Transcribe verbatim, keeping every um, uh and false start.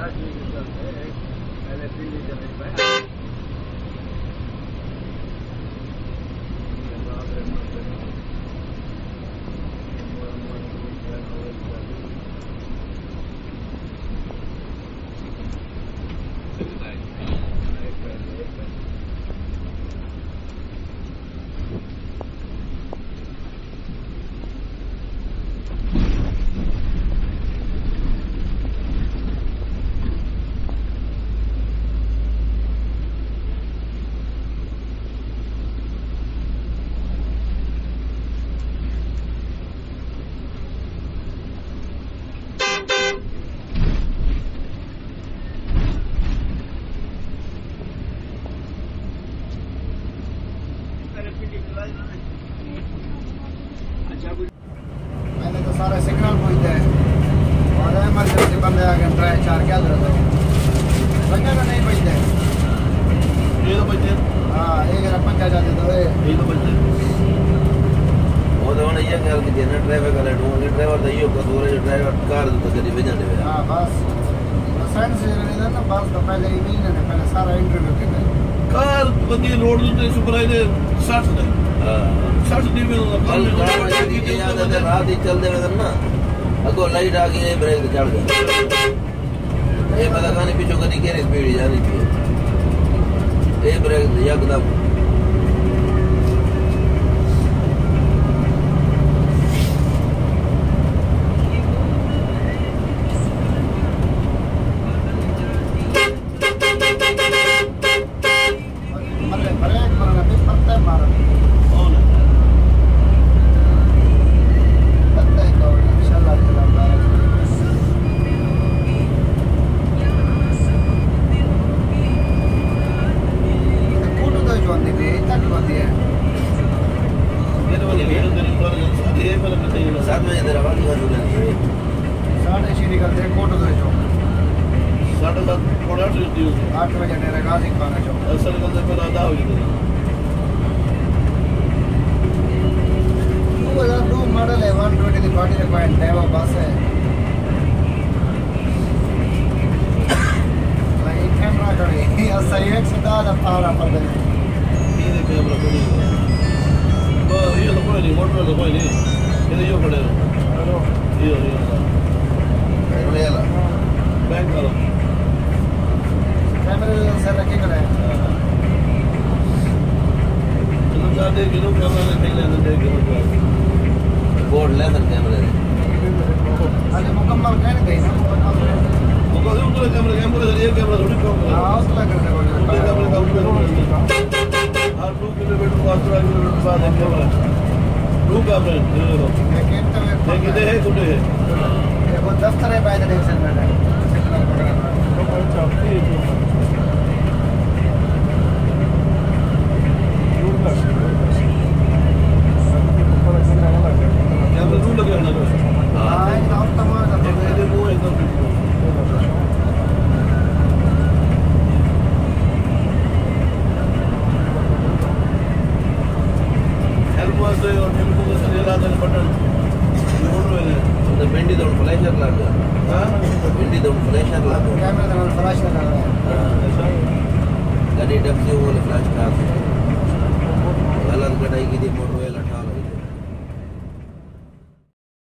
मैंने तो सारा सिग्नल पूछते हैं और इमरजेंसी बंदे आ गए ट्राई चार क्या जरूरत है बच्चे तो नहीं पूछते ये तो बच्चे हाँ एक रपन क्या जाते तो ये तो बच्चे वो तो उन्हें ये ख्याल कीजिए ना ड्राइवर का लड़ूँ कि ड्राइवर तो ये कसूर है जो ड्राइवर कार तो कभी भेजने दे हाँ बस साइड से नहीं था ना बस तो पहले ही नहीं ना पहले सारा इंटरव्यू के थे कार बंदी रोड पे सुपरवाइजर साठ ने साठ दी में कल कार में ये याद है रात ही चल दे में ना अगो लाइट आ गई ब्रेक चढ़ गया ये पता कहानी पीछे कदी केरी स्पीड जानी थी ये ब्रेक एकदम सात बजे तेरा वाली बात हो रही है साढ़े छः निकलते हैं कोट दो चौक साढ़े सात थोड़ा सी आठ बजे मेरे गाजी खाना चौक असल निकलते पहले आधा हो गया दो हज़ार दो मॉडल है वन ट्वेंटी की बॉडी रिक्वायर्ड है वो बस है भाई कैमरा करी सही है सीधा पारा पर दे ये कैमरा कोई तो ये तो कोई नहीं मोटर तो कोई नहीं ये यो पड़े यो यो ले ला बैंक वाला कैमरे से रखे करे चलो जा दे किलो कैमरा ले देख लेना देख के बोर्ड ले सकते कैमरे अरे मुकम्मल कहने दे ना वो को उधर कैमरा कैमरा ये कैमरा थोड़ी कम है हां उसला करने वाले उधर कैमरा काम करो हर दो किलोमीटर पाँच किलोमीटर बाद एक कैमरा दो कैमरा ये लो लेकिन तो ये कितने है कुछ है ये वो दफ्तर है बाय डायरेक्शन में है सिग्नल वगैरह तो कोई चाहती है दूर का कैमरा दूर लगे ना हां एकदम तमाम ये वो एकदम हेल्प और टेम्पो का चलेला था बटन रोड में तो भिंडी तो फ्लैशर लग गया हां भिंडी तो फ्लैशर लग गया कैमरा तो फ्लैश लगा रहा है गाड़ी डब्ल्यू वाले फ्लैश का गलत कटाई की थी मोटर